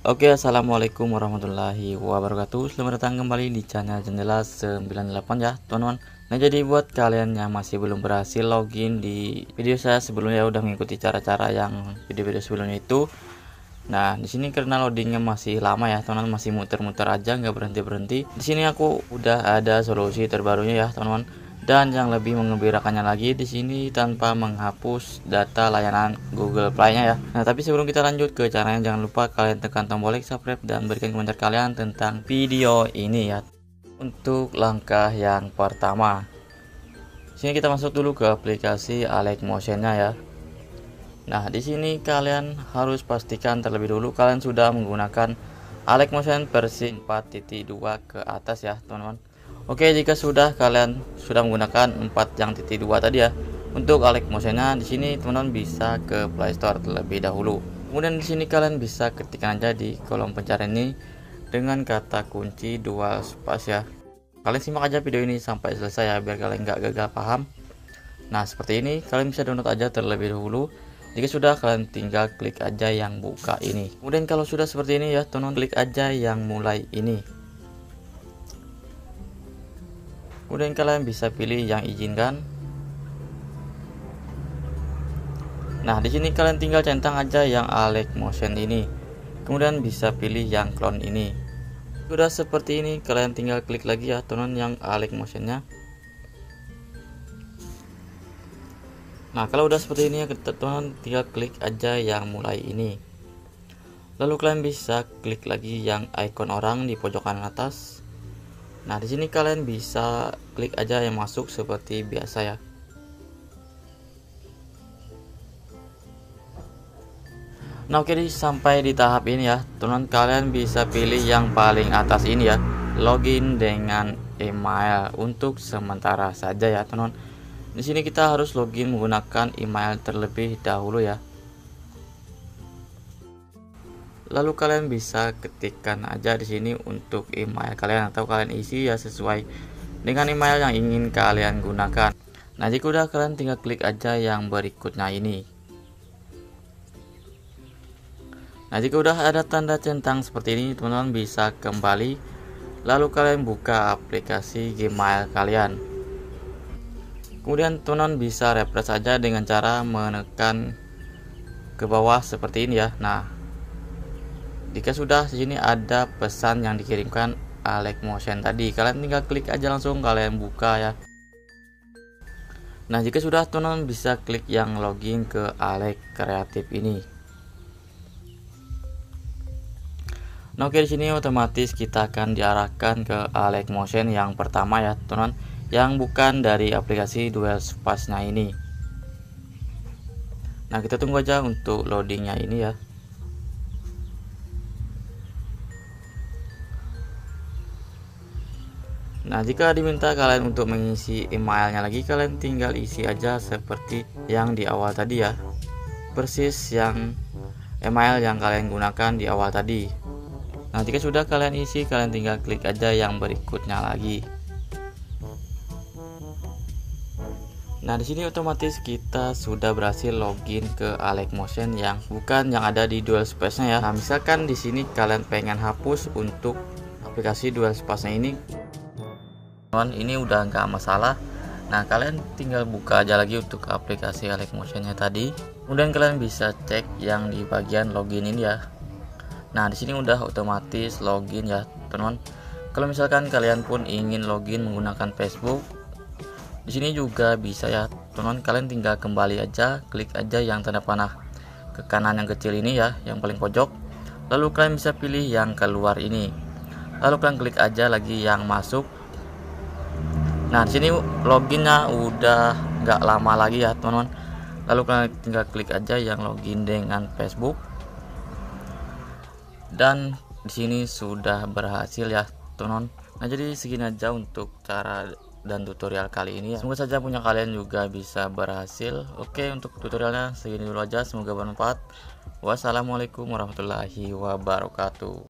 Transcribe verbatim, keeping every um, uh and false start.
Oke, assalamualaikum warahmatullahi wabarakatuh. Selamat datang kembali di channel Jendela sembilan delapan ya, teman-teman. Nah, jadi buat kalian yang masih belum berhasil login di video saya sebelumnya, udah mengikuti cara-cara yang video-video sebelumnya itu. Nah, di sini karena loadingnya masih lama ya, teman-teman, masih muter-muter aja, nggak berhenti-berhenti. Di sini aku udah ada solusi terbarunya ya, teman-teman. Dan yang lebih mengembirakannya lagi, di sini tanpa menghapus data layanan Google Play-nya ya. Nah, tapi sebelum kita lanjut ke caranya, jangan lupa kalian tekan tombol like, subscribe, dan berikan komentar kalian tentang video ini ya. Untuk langkah yang pertama, sini kita masuk dulu ke aplikasi Alex Motion-nya ya. Nah, di sini kalian harus pastikan terlebih dulu kalian sudah menggunakan Alex Motion versi empat titik dua ke atas ya, teman-teman. Oke, jika sudah kalian sudah menggunakan empat yang titik dua tadi ya, untuk Alex Motion-nya di sini teman-teman bisa ke Play Store terlebih dahulu. Kemudian di sini kalian bisa ketikkan aja di kolom pencarian ini dengan kata kunci dual space ya. Kalian simak aja video ini sampai selesai ya, biar kalian nggak gagal paham. Nah, seperti ini kalian bisa download aja terlebih dahulu. Jika sudah, kalian tinggal klik aja yang buka ini. Kemudian kalau sudah seperti ini ya, teman-teman, klik aja yang mulai ini. Kemudian kalian bisa pilih yang izinkan. Nah, di sini kalian tinggal centang aja yang Alex Motion ini. Kemudian bisa pilih yang clone ini. Sudah seperti ini, kalian tinggal klik lagi ya, teman-teman, yang Alex Motion-nya. Nah, kalau udah seperti ini ya, teman-teman, tinggal klik aja yang mulai ini. Lalu kalian bisa klik lagi yang icon orang di pojok kanan atas. Nah, di sini kalian bisa klik aja yang masuk seperti biasa ya. Nah, oke, sampai di tahap ini ya, teman-teman, kalian bisa pilih yang paling atas ini ya, login dengan email untuk sementara saja ya, teman-teman. Di sini kita harus login menggunakan email terlebih dahulu ya. Lalu kalian bisa ketikkan aja di sini untuk email kalian, atau kalian isi ya sesuai dengan email yang ingin kalian gunakan. Nah, jika udah, kalian tinggal klik aja yang berikutnya ini. Nah, jika udah ada tanda centang seperti ini, teman-teman bisa kembali. Lalu kalian buka aplikasi Gmail kalian. Kemudian teman-teman bisa refresh saja dengan cara menekan ke bawah seperti ini ya. Nah, jika sudah, di sini ada pesan yang dikirimkan Alex Motion tadi. Kalian tinggal klik aja langsung, kalian buka ya. Nah, jika sudah, teman-teman bisa klik yang login ke Alex Kreatif ini. Nah, oke, di sini otomatis kita akan diarahkan ke Alex Motion yang pertama ya, teman-teman, yang bukan dari aplikasi Dual Space-nya ini. Nah, kita tunggu aja untuk loadingnya ini ya. Nah, jika diminta kalian untuk mengisi emailnya lagi, kalian tinggal isi aja seperti yang di awal tadi ya, persis yang email yang kalian gunakan di awal tadi. Nah, jika sudah kalian isi, kalian tinggal klik aja yang berikutnya lagi. Nah, di sini otomatis kita sudah berhasil login ke Alex Motion yang bukan yang ada di Dual Space-nya ya. Nah, misalkan di sini kalian pengen hapus untuk aplikasi Dual Space-nya ini, ini udah nggak masalah. Nah, kalian tinggal buka aja lagi untuk aplikasi Alex Motion-nya tadi. Kemudian kalian bisa cek yang di bagian login ini ya. Nah, di sini udah otomatis login ya, teman-teman. Kalau misalkan kalian pun ingin login menggunakan Facebook, di sini juga bisa ya, teman-teman. Kalian tinggal kembali aja, klik aja yang tanda panah ke kanan yang kecil ini ya, yang paling pojok. Lalu kalian bisa pilih yang keluar ini. Lalu kalian klik aja lagi yang masuk. Nah, di sini loginnya udah nggak lama lagi ya, teman-teman. Lalu kalian tinggal klik aja yang login dengan Facebook. Dan di sini sudah berhasil ya, teman-teman. Nah, jadi segini aja untuk cara dan tutorial kali ini ya. Semoga saja punya kalian juga bisa berhasil. Oke, untuk tutorialnya segini dulu aja, semoga bermanfaat. Wassalamualaikum warahmatullahi wabarakatuh.